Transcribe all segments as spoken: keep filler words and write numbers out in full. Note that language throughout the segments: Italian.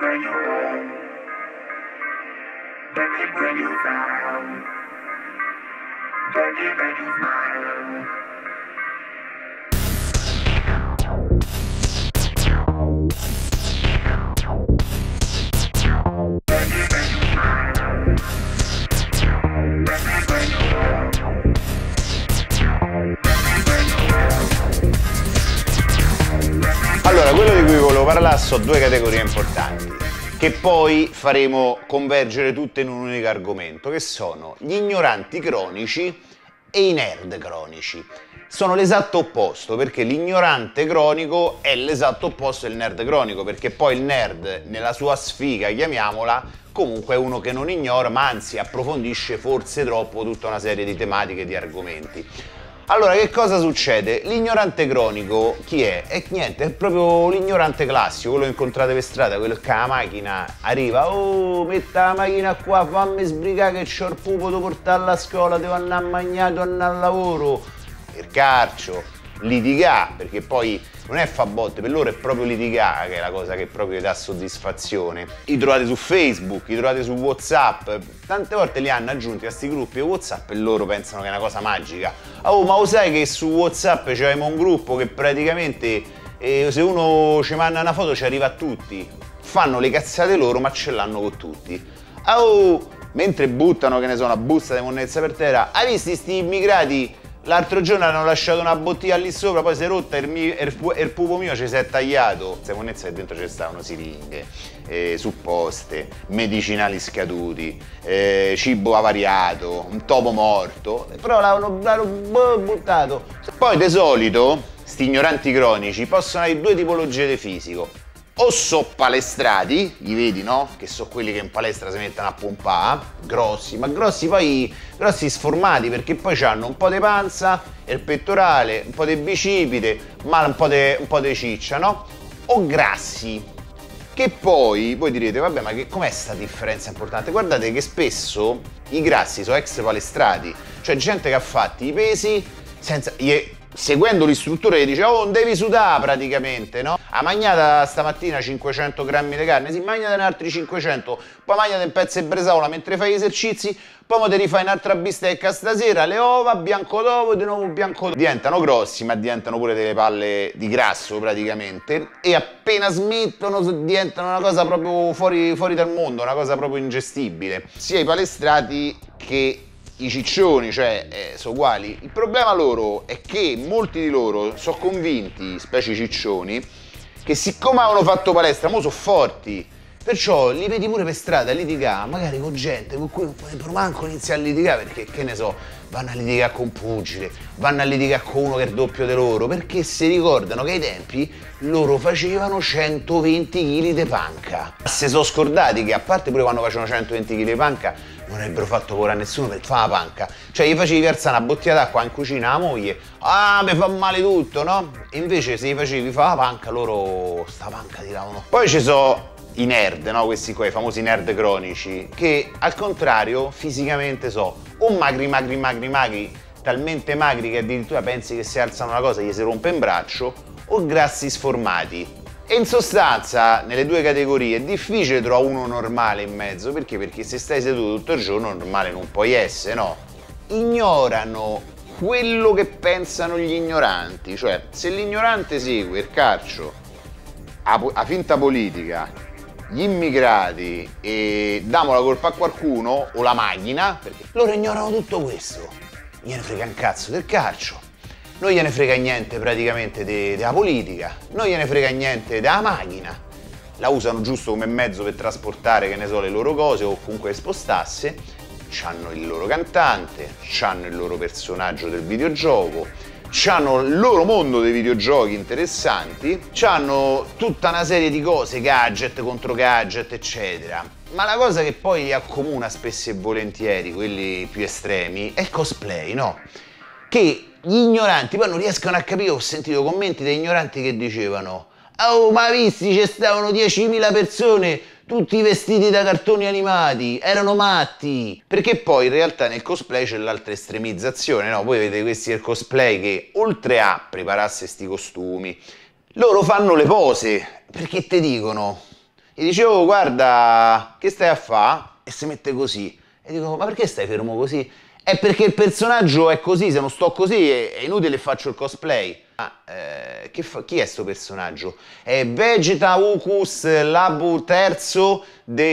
bring you home. Let me bring you down. Let me make you smile. Let me make you smile. Let me bring you home. Let me bring you home. Allora, quello di cui volevo parlare sono due categorie importanti che poi faremo convergere tutte in un unico argomento, che sono gli ignoranti cronici e i nerd cronici. Sono l'esatto opposto, perché l'ignorante cronico è l'esatto opposto del nerd cronico, perché poi il nerd, nella sua sfiga, chiamiamola, comunque è uno che non ignora, ma anzi approfondisce forse troppo tutta una serie di tematiche e di argomenti. Allora, che cosa succede? L'ignorante cronico chi è? È niente, è proprio l'ignorante classico, quello che incontrate per strada, quello che ha la macchina arriva, oh, metta la macchina qua, fammi sbrigare che c'ho il pupo, devo portarla a scuola, devo andare a mangiare, devo andare al lavoro, il carcio, litigare, perché poi non è fa botte, per loro è proprio litigare che è la cosa che proprio gli dà soddisfazione. I trovate su Facebook, i trovate su WhatsApp, tante volte li hanno aggiunti a questi gruppi di WhatsApp e loro pensano che è una cosa magica. Oh, ma lo sai che su WhatsApp c'avevamo un gruppo che praticamente eh, se uno ci manda una foto ci arriva a tutti. Fanno le cazzate loro, ma ce l'hanno con tutti. Oh, mentre buttano, che ne so, una busta di monnezza per terra, hai visto sti immigrati? L'altro giorno hanno lasciato una bottiglia lì sopra, poi si è rotta e il, il, il pupo mio ci si è tagliato. Queste monnezze che dentro ci stavano siringhe, eh, supposte, medicinali scaduti, eh, cibo avariato, un topo morto, però l'hanno buttato. Poi di solito, sti ignoranti cronici possono avere due tipologie di fisico. O so palestrati, li vedi, no? Che sono quelli che in palestra si mettono a pompare, grossi, ma grossi poi, grossi sformati, perché poi hanno un po' di panza, il pettorale, un po' di bicipite, ma un po' di, un po' di ciccia, no? O grassi, che poi, voi direte, vabbè, ma che, com'è sta differenza importante? Guardate che spesso i grassi sono ex palestrati, cioè gente che ha fatto i pesi senza... seguendo l'istruttore che dice, oh, non devi sudare praticamente, no? Ha mangiata stamattina cinquecento grammi di carne, si mangiate altri cinquecento, poi mangiate un pezzo di bresaola mentre fai gli esercizi, poi te rifai un'altra bistecca stasera, le uova, bianco d'uovo, di nuovo bianco d'uovo. Diventano grossi, ma diventano pure delle palle di grasso praticamente, e appena smettono diventano una cosa proprio fuori, fuori dal mondo, una cosa proprio ingestibile. Sia i palestrati che i ciccioni, cioè, eh, sono uguali. Il problema loro è che molti di loro sono convinti, specie i ciccioni, che siccome avevano fatto palestra, mo sono forti, perciò li vedi pure per strada a litigare, magari con gente con cui non potrebbero manco iniziare a litigare, perché, che ne so, vanno a litigare con un pugile, vanno a litigare con uno che è il doppio di loro, perché si ricordano che ai tempi loro facevano centoventi chili di panca. Si sono scordati che, a parte pure quando facevano centoventi chili di panca, non avrebbero fatto paura a nessuno per fare la panca. Cioè gli facevi versare una bottiglia d'acqua in cucina alla moglie, ah, mi fa male tutto, no? E invece se gli facevi fare la panca, loro sta panca tiravano. Poi ci sono i nerd, no? Questi qua, i famosi nerd cronici, che al contrario fisicamente so o magri magri magri magri, talmente magri che addirittura pensi che se alzano una cosa gli si rompe un braccio, o grassi sformati. E in sostanza, nelle due categorie, è difficile trovare uno normale in mezzo, perché? Perché se stai seduto tutto il giorno, normale non puoi essere, no? Ignorano quello che pensano gli ignoranti, cioè se l'ignorante segue il calcio, la finta politica, gli immigrati e diamo la colpa a qualcuno, o la macchina, perché loro ignorano tutto questo, non gliene frega un cazzo del calcio. Non gliene frega niente praticamente della politica, non gliene frega niente della macchina, la usano giusto come mezzo per trasportare, che ne so, le loro cose o comunque spostarsi, c'hanno il loro cantante, c'hanno il loro personaggio del videogioco, c'hanno il loro mondo dei videogiochi interessanti, c'hanno tutta una serie di cose, gadget contro gadget, eccetera. Ma la cosa che poi li accomuna spesso e volentieri, quelli più estremi, è il cosplay, no? Che gli ignoranti poi non riescono a capire. Ho sentito commenti dei ignoranti che dicevano, oh, ma visti, ci stavano diecimila persone tutti vestiti da cartoni animati, erano matti. Perché poi in realtà nel cosplay c'è l'altra estremizzazione, no? Voi vedete questi del cosplay che oltre a prepararsi sti costumi, loro fanno le pose, perché te dicono, Gli dicevo, guarda, che stai a fa? E si mette così. E dico, ma perché stai fermo così? È perché il personaggio è così, se non sto così è, è inutile che faccio il cosplay. Ah, eh, che fa, chi è sto personaggio? È Vegeta Ucus Labu terzo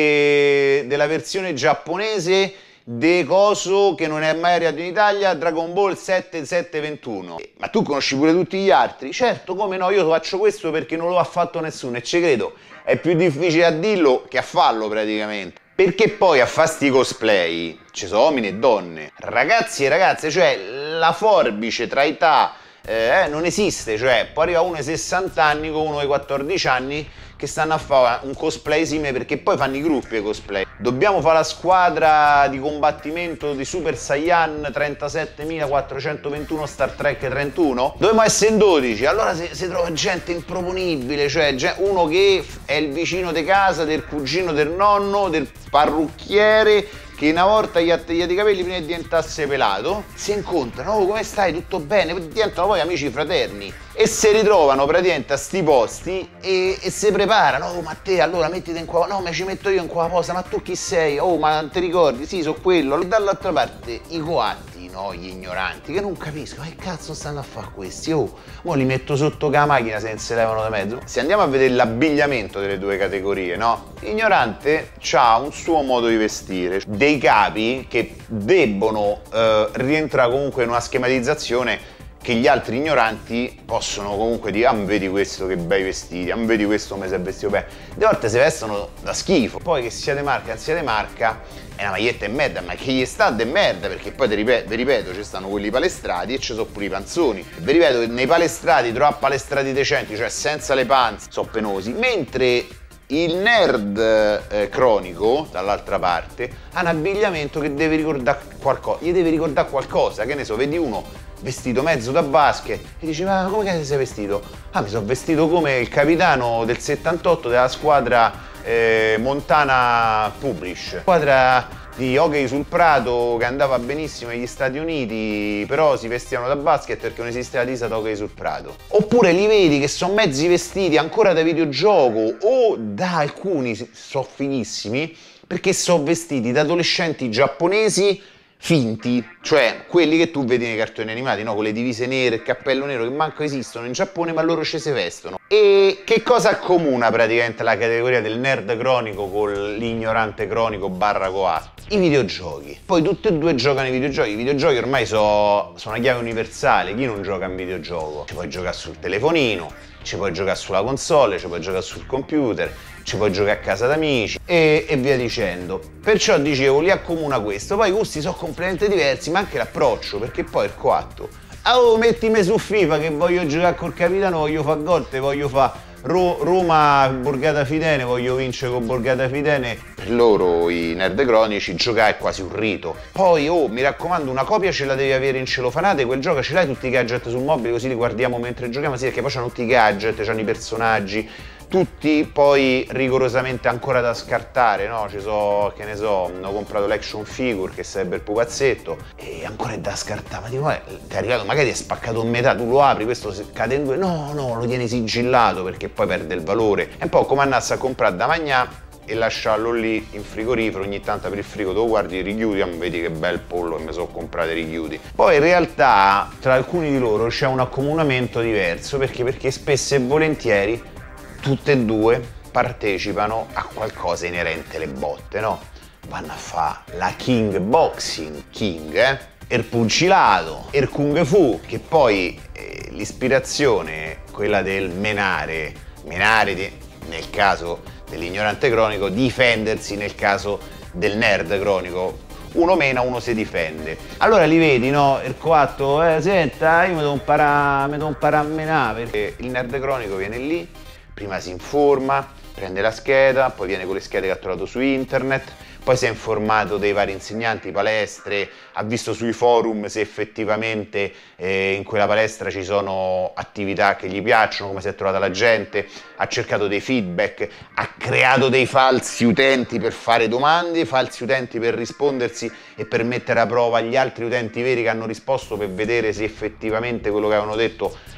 de, della versione giapponese de coso che non è mai arrivato in Italia, Dragon Ball sette sette ventuno. Ma tu conosci pure tutti gli altri? Certo, come no, io faccio questo perché non lo ha fatto nessuno e ci credo, è più difficile a dirlo che a farlo praticamente. Perché poi a fare sti cosplay ci sono uomini e donne, ragazzi e ragazze, cioè la forbice tra età eh, non esiste, cioè poi arriva uno ai sessanta anni con uno ai quattordici anni che stanno a fare un cosplay simile, perché poi fanno i gruppi ai cosplay. Dobbiamo fare la squadra di combattimento di Super Saiyan trentasettemilaquattrocentoventuno Star Trek trentuno? Dovremmo essere in dodici, allora si, si trova gente improponibile, cioè uno che è il vicino di casa, del cugino del nonno, del parrucchiere, che una volta gli ha tagliato i capelli prima di diventasse pelato, si incontrano, oh come stai, tutto bene, diventano poi amici fraterni e si ritrovano praticamente a sti posti e, e si preparano, oh ma te allora mettiti in qua, no ma ci metto io in qua posa, ma tu chi sei, oh ma ti ricordi, sì so quello, e dall'altra parte i coatti, no, gli ignoranti, che non capiscono, ma che cazzo stanno a fare questi, oh, mo li metto sotto che la macchina se non si levano da mezzo. Se andiamo a vedere l'abbigliamento delle due categorie, no, l'ignorante ha un suo modo di vestire, dei capi che debbono eh, rientrare comunque in una schematizzazione che gli altri ignoranti possono comunque dire, ah vedi questo che bei vestiti, ah vedi questo come si è vestito bene. De volte si vestono da schifo, poi che sia di marca, che sia di marca, è una maglietta e merda, ma che gli sta de merda, perché poi, vi ripeto, ripeto, ci stanno quelli palestrati e ci sono pure i panzoni. Vi ripeto che nei palestrati, troppo palestrati decenti, cioè senza le panze, sono penosi, mentre il nerd eh, cronico, dall'altra parte, ha un abbigliamento che deve ricordare qualcosa, gli deve ricordare qualcosa, che ne so, vedi uno vestito mezzo da basket e dici, ma come che sei vestito? Ah, mi sono vestito come il capitano del settantotto della squadra eh, Montana Publish, squadra di hockey sul prato che andava benissimo negli Stati Uniti, però si vestivano da basket perché non esiste la tisa da hockey sul prato. Oppure li vedi che sono mezzi vestiti ancora da videogioco o da alcuni, sono finissimi, perché sono vestiti da adolescenti giapponesi finti, cioè quelli che tu vedi nei cartoni animati, no? Con le divise nere, il cappello nero, che manco esistono in Giappone, ma loro ci si vestono. E che cosa accomuna praticamente la categoria del nerd cronico con l'ignorante cronico barra coatto? I videogiochi. Poi tutti e due giocano ai videogiochi. I videogiochi ormai sono so una chiave universale. Chi non gioca a un videogioco? Ci puoi giocare sul telefonino, ci puoi giocare sulla console, ci puoi giocare sul computer, ci puoi giocare a casa d'amici e, e via dicendo. Perciò dicevo, li accomuna questo. Poi i gusti sono completamente diversi, ma anche l'approccio, perché poi il coatto, oh mettimi su FIFA che voglio giocare col capitano, voglio fare gol, te voglio fare Ro- Roma Borgata Fidene, voglio vincere con Borgata Fidene. Per loro, i nerd cronici, giocare è quasi un rito. Poi, oh, mi raccomando, una copia ce la devi avere in celofanate, quel gioco ce l'hai tutti i gadget sul mobile, così li guardiamo mentre giochiamo, sì, perché poi c'hanno tutti i gadget, c'hanno i personaggi, tutti poi rigorosamente ancora da scartare, no? Ci so, che ne so, ho comprato l'action figure che sarebbe il pupazzetto e ancora è da scartare, ma dico, eh, ti è arrivato, magari è spaccato in metà, tu lo apri, questo cade in due, no, no, lo tieni sigillato perché poi perde il valore. È un po' come andarsi a comprare da mangiare e lasciarlo lì in frigorifero, ogni tanto per il frigo tu guardi, richiudi, ah, vedi che bel pollo che mi sono comprato, richiudi. Poi in realtà tra alcuni di loro c'è un accomunamento diverso, perché? Perché spesso e volentieri tutte e due partecipano a qualcosa inerente alle botte, no? Vanno a fare la King Boxing, King, eh? Il pugilato, il Kung Fu, che poi eh, l'ispirazione, quella del menare, menare di, nel caso dell'ignorante cronico, difendersi nel caso del nerd cronico. Uno mena, uno si difende. Allora li vedi, no? Il coatto, eh, senta, io mi devo imparare, mi devo imparare a menare, perché il nerd cronico viene lì, prima si informa, prende la scheda, poi viene con le schede che ha trovato su internet, poi si è informato dei vari insegnanti, palestre, ha visto sui forum se effettivamente eh, in quella palestra ci sono attività che gli piacciono, come si è trovata la gente, ha cercato dei feedback, ha creato dei falsi utenti per fare domande, falsi utenti per rispondersi e per mettere a prova gli altri utenti veri che hanno risposto, per vedere se effettivamente quello che avevano detto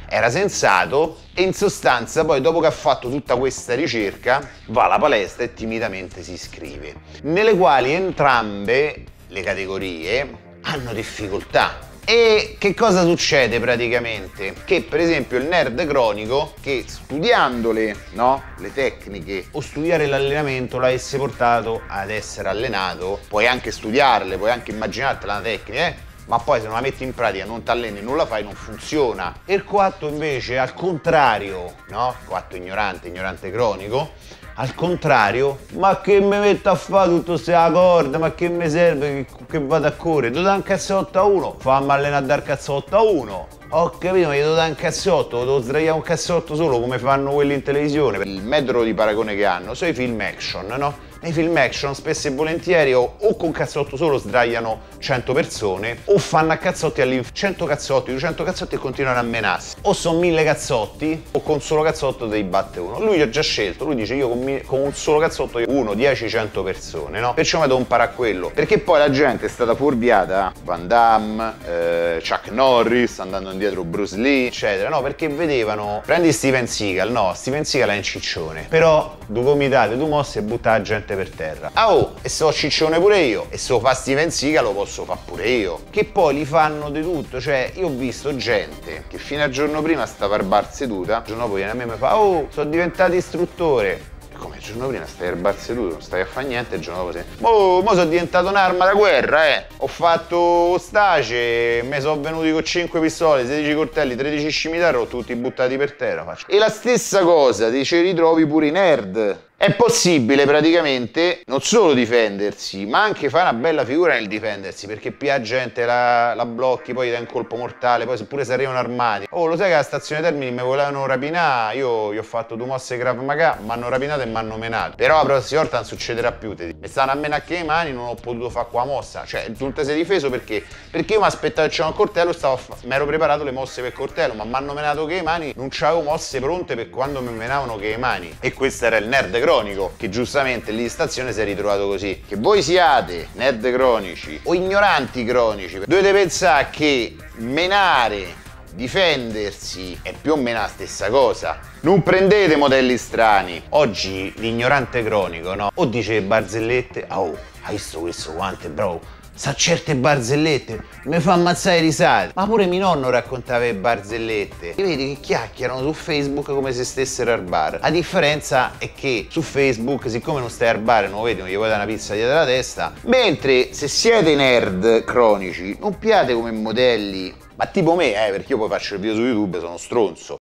era sensato e in sostanza poi dopo che ha fatto tutta questa ricerca va alla palestra e timidamente si iscrive, nelle quali entrambe le categorie hanno difficoltà. E che cosa succede praticamente? Che per esempio il nerd cronico, che studiandole, no, le tecniche o studiare l'allenamento l'avesse portato ad essere allenato, puoi anche studiarle, puoi anche immaginartela la tecnica, eh? Ma poi se non la metti in pratica, non ti alleni, non la fai, non funziona. E il coatto invece, al contrario, no? Coatto ignorante, ignorante cronico, al contrario, ma che mi metto a fare tutto se la corda, ma che mi serve che, che vado a correre? Devo dare un cazzotto a uno, fammi allenare a dare cazzotto a uno. Ho capito, ma io devo dare un cazzotto, devo sdraiare un cazzotto solo come fanno quelli in televisione. Il metodo di paragone che hanno sono i film action, no? Nei film action spesso e volentieri o, o con cazzotto solo sdraiano cento persone o fanno a cazzotti all'infinito, cento cazzotti, duecento cazzotti e continuano a menarsi. O sono mille cazzotti o con solo cazzotto devi batte uno. Lui ha già scelto, lui dice io con, mi, con un solo cazzotto uno, dieci, cento persone, no? Perciò mi devo imparare a quello. Perché poi la gente è stata fuorviata, Van Damme, eh, Chuck Norris, andando indietro Bruce Lee, eccetera, no? Perché vedevano, prendi Steven Seagal, no, Steven Seagal è un ciccione, però due gomitate, due mosse e butta la gente per terra. Ah oh, e so ciccione pure io, e se lo fa Steven Seagal lo posso fare pure io. Che poi li fanno di tutto, cioè io ho visto gente che fino al giorno prima stava al bar seduta, il giorno dopo viene a me e mi fa oh, sono diventato istruttore. Come il giorno prima stai al bar seduto, non stai a fare niente, il giorno dopo sei. Mo, mo sono diventato un'arma da guerra, eh! Ho fatto stage, mi sono venuti con cinque pistole, sedici coltelli, tredici scimitarri, ho tutti buttati per terra. Faccio. E la stessa cosa ti ci ritrovi pure i nerd. È possibile praticamente non solo difendersi, ma anche fare una bella figura nel difendersi, perché più la gente la, la blocchi, poi gli dai un colpo mortale, poi seppure si arrivano armati. Oh, lo sai che alla stazione Termini mi volevano rapinare, io gli ho fatto due mosse Krav Maga, mi hanno rapinato e mi hanno menato. Però la prossima volta non succederà più, te dico. Mi stanno a menare che le mani, non ho potuto fare qua mossa. Cioè, tu ti sei difeso perché? Perché io mi aspettavo che c'era un coltello, mi ero preparato le mosse per coltello, ma mi hanno menato che le mani, non c'avevo mosse pronte per quando mi menavano che le mani. E questo era il nerd cronico, che giustamente lì in stazione si è ritrovato così. Che voi siate nerd cronici o ignoranti cronici, dovete pensare che menare, difendersi è più o meno la stessa cosa. Non prendete modelli strani. Oggi l'ignorante cronico, no? O dice barzellette, oh, hai visto questo quanto è bravo? Sa certe barzellette, mi fa ammazzare risate. Ma pure mio nonno raccontava le barzellette. E vedi che chiacchierano su Facebook come se stessero al bar. La differenza è che su Facebook, siccome non stai al bar e non lo vedi, non gli vuoi dare una pizza dietro la testa. Mentre se siete nerd cronici, non piate come modelli. Ma tipo me, eh, perché io poi faccio il video su YouTube, sono stronzo.